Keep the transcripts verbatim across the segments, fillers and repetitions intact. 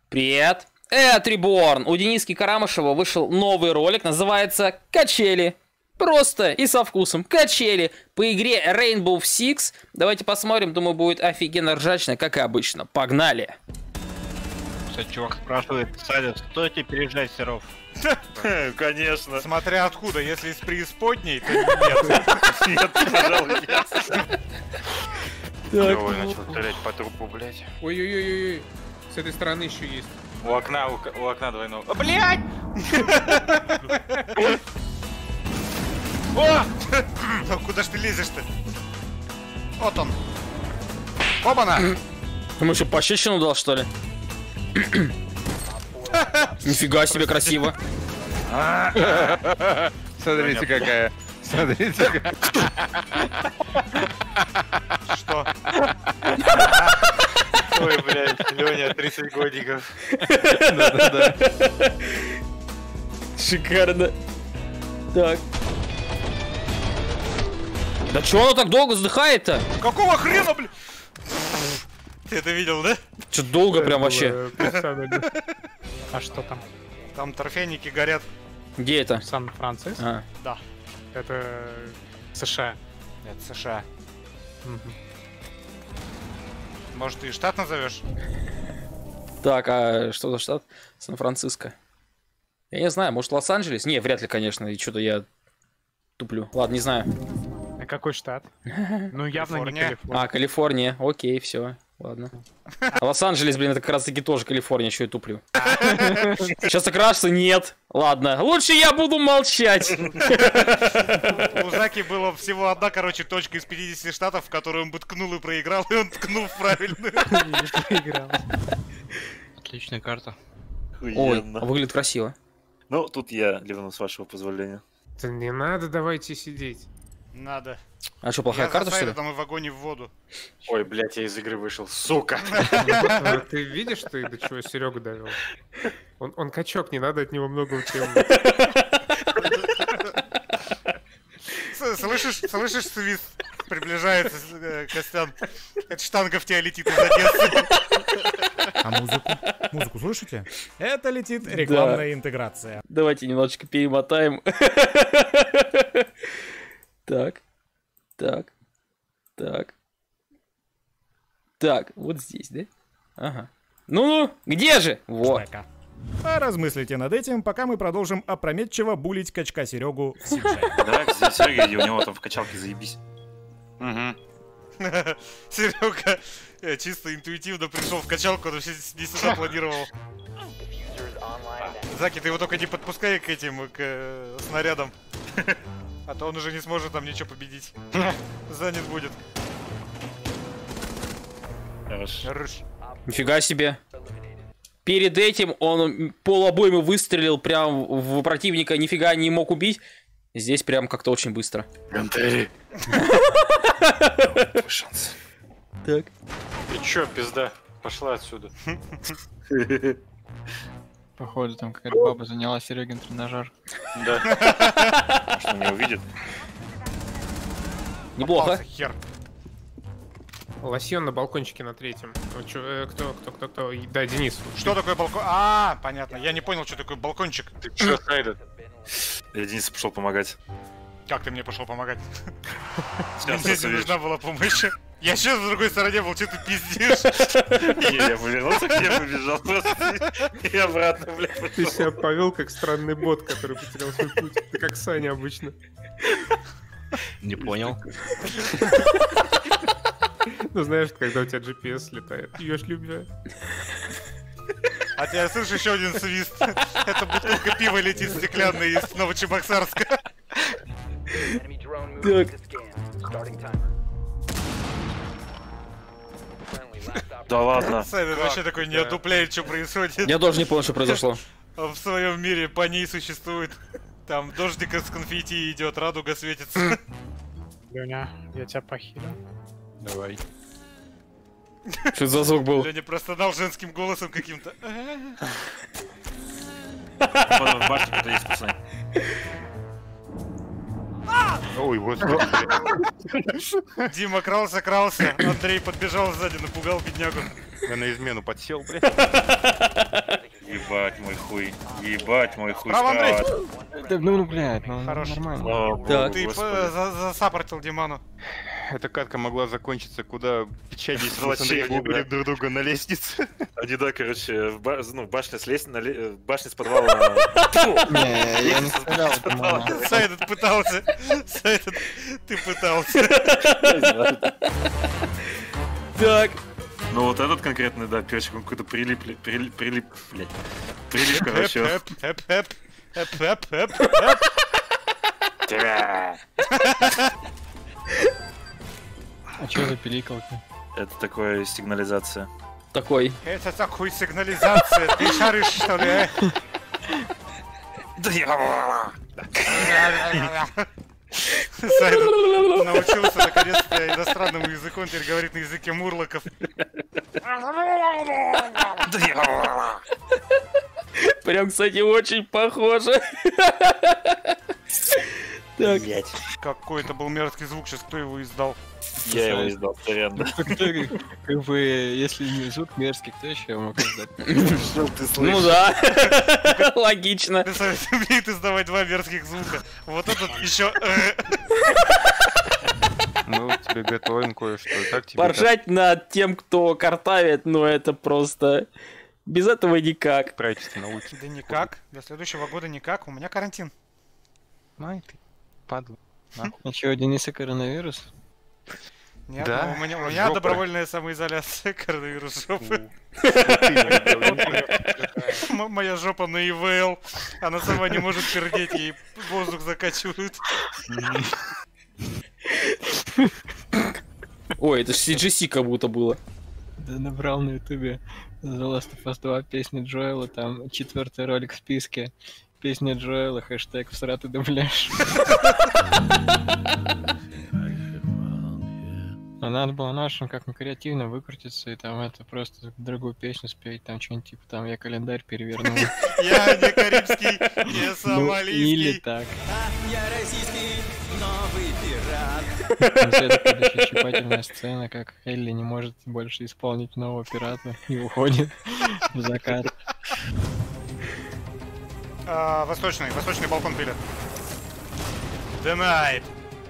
Привет. Это Реборн. У Дениски Карамышева вышел новый ролик, называется «Качели». Просто и со вкусом. Качели по игре Rainbow Six. Давайте посмотрим, думаю, будет офигенно ржачно, как и обычно. Погнали. Кстати, чувак спрашивает, Саня, стоит ли переезжать Серов? Конечно. Смотря откуда, если из преисподней, то нет. Нет, пожалуй, нет. Так, Ой, начал стрелять по трупу, блять. Ой-ой-ой-ой. С этой стороны еще есть. У окна, у, у окна двойного. А, блять! О! Ну куда ж ты лезешь-то? Вот он. Оба-на! Ему что, пощечину дал, что ли? Нифига себе красиво. Смотрите какая. Смотрите какая. Что? Ой, блядь, Лёня, тридцать годиков. Да-да-да. Шикарно. Так. Да чё оно так долго вздыхает-то? Какого хрена, блин? Ты это видел, да? Чё долго прям вообще? А что там? Там торфяники горят. Где это? Сан-Франциско? А. Да. Это США. Это США. Мгм. Может, ты и штат назовешь? Так, а что за штат? Сан-Франциско. Я не знаю, может Лос-Анджелес? Не, вряд ли, конечно, и что-то я туплю. Ладно, не знаю. А какой штат? Ну, явно не Калифорния. Калифорния. А, Калифорния. Окей, все. Ладно. А Лос-Анджелес, блин, это как раз таки тоже Калифорния, что я туплю. Сейчас так раз и нет. Ладно, лучше я буду молчать. У Заки было всего одна, короче, точка из пятидесяти штатов, в которую он бы ткнул и проиграл, и он ткнул в правильную. Проиграл. Отличная карта. Ой, выглядит красиво. Ну, тут я ливну, с вашего позволения. Да не надо, давайте сидеть. Надо. А что, плохая Я карта, за что ли? там и в огонь и в воду. Ой, блять, я из игры вышел, сука. А ты видишь, ты до чего Серегу довел? Он, он качок, не надо от него много утемнить. С- Слышишь, слышишь свист? Приближается э, Костян. Это штанга в тебя летит из Одессы. А музыку? Музыку слышите? Это летит рекламная интеграция. Давайте немножечко перемотаем. Так. Так. Так. Так, вот здесь, да? Ага. Ну-ну, где же? Вот. Жека. Поразмыслите над этим, пока мы продолжим опрометчиво булить качка Серегу в Сиджи. Да, здесь Серега, иди, у него там в качалке заебись. Угу. Серега э, чисто интуитивно пришел в качалку, но не сюда планировал. Заки, ты его только не подпускай к этим, к э, снарядам. А то он уже не сможет там ничего победить. Занят будет. Хорошо. Рыж. Нифига себе. Перед этим он полуобоймы выстрелил прям в противника, нифига не мог убить. Здесь прям как-то очень быстро. Гантери. Шанс. Так. Ты чё, пизда? Пошла отсюда. Походу, там какая-то баба заняла Серегин тренажер. Да. Что, не увидит? Неплохо. Попался, хер. Лосьон на балкончике на третьем. Ну, чё, э, кто, кто, кто, кто? И- Да, Денис. Что такое балкон? А, понятно. Я не понял, что такое балкончик. Ты чё, Сайден? Я Денису пошел помогать. Как ты мне пошел помогать? Сейчас Мне не рассудишь. нужна была помощь. Я сейчас на другой стороне был, что ты пиздишь? Не, я повернулся, к ней побежал просто. И обратно, бля, Ты пошел. себя повел как странный бот, который потерял свой путь. Ты как Саня обычно. Не понял. Ну знаешь, когда у тебя джи пи эс летает. Ешь любя. А тебя слышишь еще один свист? Это бутылка пива летит стеклянная из Новочебоксарска. Так. Да ладно. Сайден вообще такой не отдупляет, что происходит. Я тоже не понял, что произошло. В своем мире по ней существует. Там дождик из конфетти идет, радуга светится. Леня, я тебя похилю. Давай. Что это за звук был? Леня простонал женским голосом каким-то. Вон в башне кто есть, пацаны. Ой, господи. Дима крался, крался. Андрей подбежал сзади, напугал беднягу. Я на измену подсел, блядь. хуй. Ебать мой хуй Справа, Андрей! справа. Да, ну, ну, блядь, ну, Хорош. нормально. Слава богу, Так. Ты господи. п- за- засаппортил Диману. Эта катка могла закончиться куда печать С с Андреем волочением, убили да. друг друга на лестнице. Они, да, короче, в ба- ну, башня с лестницы, на ле- в башне с подвала. Не, я не стрелял, по-моему. Сайдед пытался. Сайдед, ты пытался. Так. Ну вот этот конкретный, да, перчик, он какой-то прилип, прилип, прилип, блядь. Прилип, короче. Эп, эп, эп, эп, эп, эп, эп. А чё за пиликалки? Это такое сигнализация. Такой. Это такой сигнализация. Ты шаришь, что ли, э? Да я... Сайдед научился наконец-то иностранному языку, он теперь говорит на языке мурлоков. Да я... Прям, кстати, очень похоже. Так. Блять. Какой это был мерзкий звук, сейчас кто его издал? Я его издал, сорян, да. Как бы, если не звук мерзкий, кто еще его мог издать? Что ты слышишь? Ну да. Логично. Ты советуешь умеет издавать два мерзких звука. Вот этот еще... Ну, тебе готовим кое-что. Так тебе Поржать над тем, кто картавит, ну это просто... Без этого никак. правительство научит. Да никак. Для следующего года никак. У меня карантин. Ну и ты, падла. А чё, у Дениса коронавирус? Нет, Да? ну, у меня, у меня Жопа. добровольная самоизоляция, коронавирус жопы. М- Моя жопа на ИВЛ. Она сама не может пердеть, ей воздух закачивают. Ой, это ж си джи си как будто было. Да набрал на ютубе The Last of Us два песни Джоэла, там четвертый ролик в списке. Песня Джоэла, хэштег всратый дубляж. А надо было нашим как-то креативно выкрутиться и там это просто другую песню спеть, там что-нибудь типа там я календарь перевернул. Я не карибский, не Ну, сомалийский. или так. Там следующая щипательная сцена, как Элли не может больше исполнить нового пирата и уходит в закат. А, восточный, восточный балкон пилят. Denied.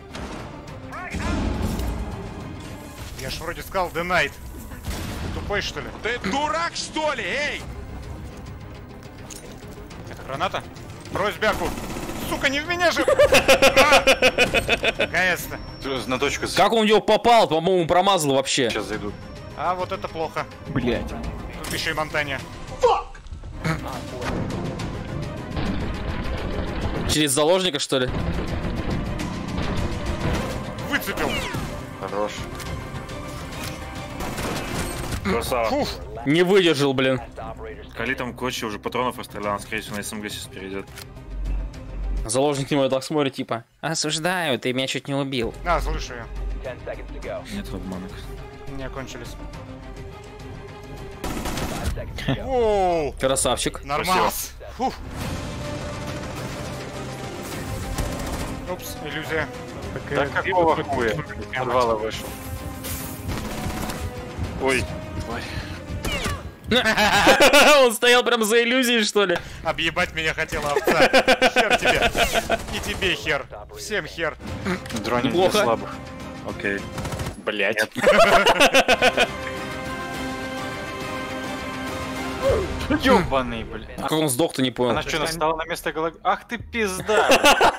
Я ж вроде сказал Denied. Ты тупой, что ли? Ты дурак, что ли, эй? Это граната? Брось бяку. Сука, не в меня же! А! Наконец-то. На точку Как он в него попал? По-моему, промазал вообще. сейчас зайдут. А вот это плохо. Блять. Тут еще и Монтанья. Через заложника, что ли? Выцепил. Хорош. Красава. Фух. Не выдержал, блин. Кали там куча уже патронов расстрелял, он, скорее всего, на СМГ сейчас перейдет. Заложник на него так смотрит, типа, осуждаю, ты меня чуть не убил. А, слышу я. Нет обманок. Не кончились. Воу. Красавчик. Нормас. Фух. Упс, иллюзия. Да какого хуя? Подвала вышел. Ой. Он стоял прям за иллюзией, что ли? Объебать меня хотела овца. Хер тебе. И тебе хер. Всем хер. Дронинг Неплохо. для слабых. Окей. Блять. Ёбаный, блядь. Как он сдох-то, не понял. Она что, настала на место головы? Ах ты пизда!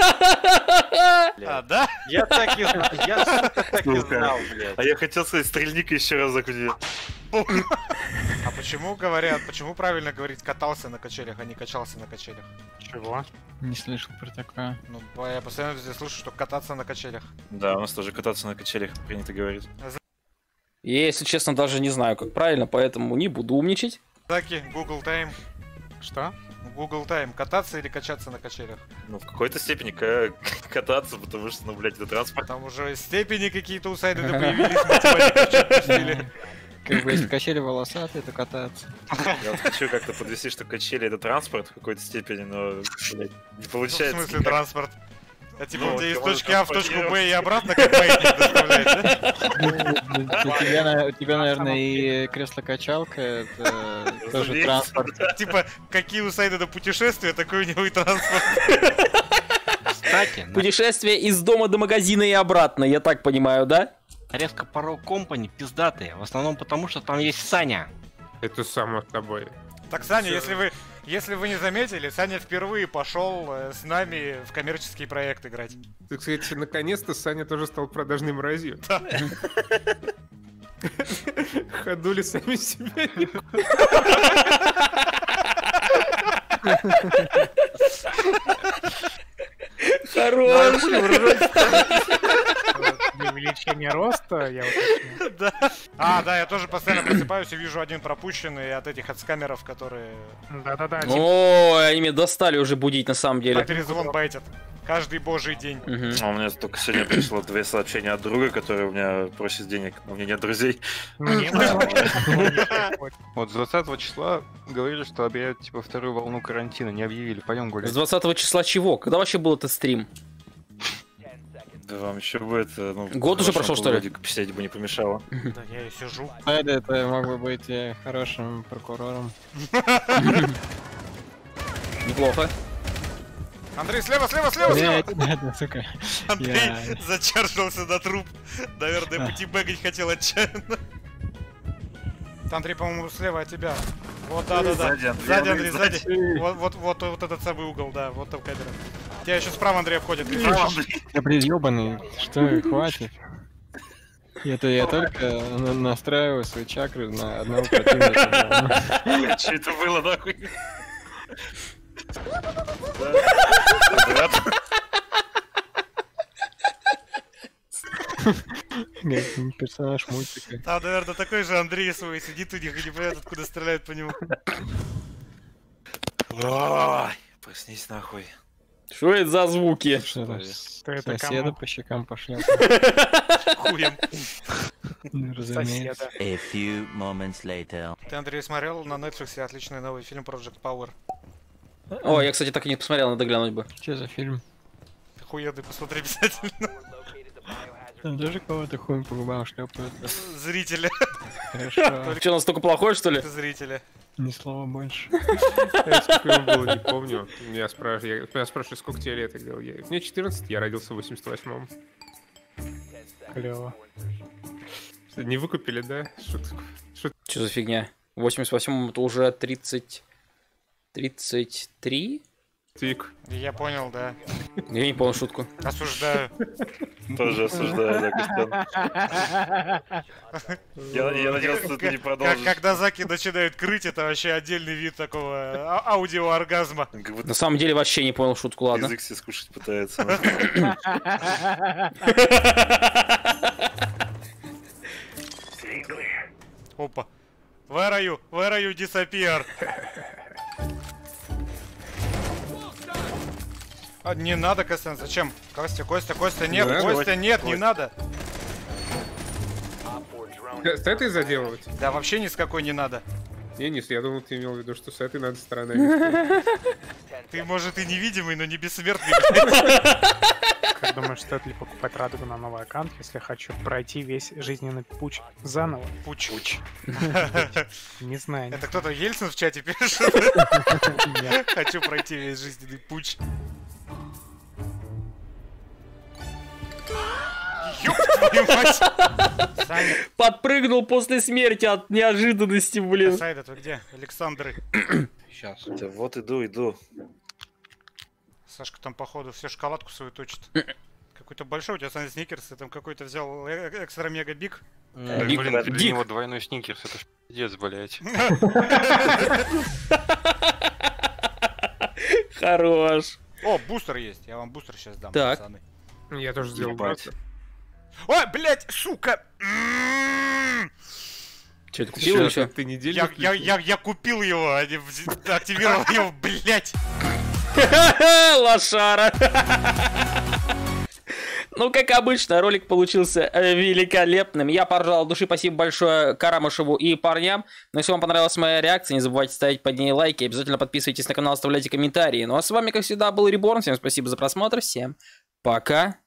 А, да? Я так и знал, я сука, так и Сука. знал, блядь. А я хотел сказать, стрельника еще раз закрути. А почему говорят, почему правильно говорить катался на качелях, а не качался на качелях? Чего? Не слышал про такое. Ну, я постоянно здесь слышу, что кататься на качелях. Да, у нас тоже кататься на качелях принято говорить. Я, если честно, даже не знаю, как правильно, поэтому не буду умничать. Заки, Google Time. Что? Google Time. Кататься или качаться на качелях? Ну, в какой-то степени ка- кататься, потому что, ну, блядь, это транспорт. Там уже степени какие-то у сайда появились, математиков чё пустили. Как бы если качели волосатые, то кататься. Я вот хочу как-то подвести, что качели это транспорт в какой-то степени, но, блядь, не Ну, в получается. смысле никак. транспорт? А типа Ну, у тебя из кого-то точки А в точку потерял. Б и обратно как маятник доставляет, да? У тебя, на- у тебя, наверное, и кресло-качалка, это тоже Есть. транспорт. Типа, какие у Сайда путешествия, такой у него и транспорт. Кстати, на Путешествие из дома до магазина и обратно, я так понимаю, да? резко Power Company пиздатые. В основном потому, что там есть Саня. Это само собой. Так, Саня, если вы, если вы не заметили, Саня впервые пошел э, с нами в коммерческий проект играть. Так сказать, наконец-то Саня тоже стал продажной мразью. Ходули сами себя не Хорош! Для увеличения роста, я уточню. Да. А, да, я тоже постоянно просыпаюсь и вижу один пропущенный от этих от скамеров, которые Да-да-да, типа, Ой, они меня достали уже будить на самом деле. на перезвон байтят. Каждый божий день. Мгм. А у меня только сегодня пришло две сообщения от друга, который у меня просит денег, но у меня нет друзей. мне нравится. Вот с двадцатого числа говорили, что объявят типа вторую волну карантина, не объявили, пойдем С гулять. двадцатого числа чего? Когда вообще был этот стрим? Да вам еще бы это, ну... Год уже хорошо, прошел, что ли? полгодика посидеть бы не помешало. Да, я и сижу. Сайда, это мог бы быть э, хорошим прокурором. Неплохо. Андрей, слева, слева, слева, слева! Нет, нет, нет, сука. Андрей Я- зачаржился на труп. Наверное, потибэгать хотел отчаянно. Андрей, по-моему, слева от тебя. Вот, да, да, да. Сзади, Андрей, Сзади, Андрей, Андрей, сзади. Вот, вот, вот, вот этот самый угол, да, вот там камера. Тебя еще справа, Андрей, обходит. Ты видишь? Я, блин, ёбаный. Что, хватит. Это я только на- настраиваю свои чакры на одного противника. Блядь, что это было, нахуй? Да. Как персонаж мультика. Там, наверное, такой же Андрей свой сидит у них и не понимает, откуда стреляют по нему. Ой, проснись нахуй. Что это за звуки? Что там? Что это Соседа кому? по щекам пошлет. Хуем. Ну, разумеется. Соседа. A few moments later. Ты, Андрей, смотрел на Netflix отличный новый фильм Project Power? О, я, кстати, так и не посмотрел, надо глянуть бы. Что за фильм? Охуенный, посмотри обязательно. Там тоже кого-то хуем по губам шлепают. Зрителя. Хорошо. Что, настолько плохой, что ли? Зрителя. Ни слова больше. Я сколько ему было, не помню. Меня спрашивали, меня спрашивали, сколько тебе лет, я говорил, я... Мне четырнадцать, я родился в восемьдесят восьмом. Клево. Не выкупили, да? Шутку. Что за фигня? В восемьдесят восьмом это уже тридцать... тридцать три? Тик. Я понял, да. Я не понял шутку. Осуждаю. Тоже осуждаю, да, Костян. Я, я надеялся, что ты не Как, продолжишь. когда заки начинают крыть, это вообще отдельный вид такого а- аудиооргазма. Как будто На самом деле вообще не понял шутку, ладно. язык себе скушать пытается. Опа. Where are you? Where are you disappear? А, не надо, Костян, зачем? Костя, Костя, Костя, нет, Да, Костя, нет, не надо. С этой заделывать? Да вообще ни с какой не надо. Не, не, я думал, ты имел в виду, что с этой надо стороной. Ты, может, и невидимый, но не бессмертный. Как думаешь, стоит ли покупать радугу на новый аккаунт, если хочу пройти весь жизненный путь заново? Пуч. Не знаю. Это кто-то Ельцин в чате пишет? Нет. Хочу пройти весь жизненный путь. Ёб твою мать! Саня, Подпрыгнул после смерти от неожиданности, блин. Сайда, ты где? Александры. Сейчас. Да вот иду, иду. Сашка там, походу, все шоколадку свою точит. Какой-то большой у тебя, Саня, сникерс, ты там какой-то взял э- экстра-мега-биг. Дик, Блин, для Дик. него двойной сникерс, это ж пиздец, блять. Хорош. О, бустер есть, я вам бустер сейчас дам, Так. пацаны. Я тоже сделал Ебать. брата. Ой, блять, сука! М-м-м. Че, ты купил или Чё, что? ты неделю Я, я, включил? я, я купил его, а не вз- активировал его, блять! Лошара. Ну, как обычно, ролик получился э, великолепным. Я поржал от души. Спасибо большое Карамышеву и парням. Но если вам понравилась моя реакция, не забывайте ставить под ней лайки. Обязательно подписывайтесь на канал, оставляйте комментарии. Ну а с вами, как всегда, был Реборн. Всем спасибо за просмотр. Всем Пока.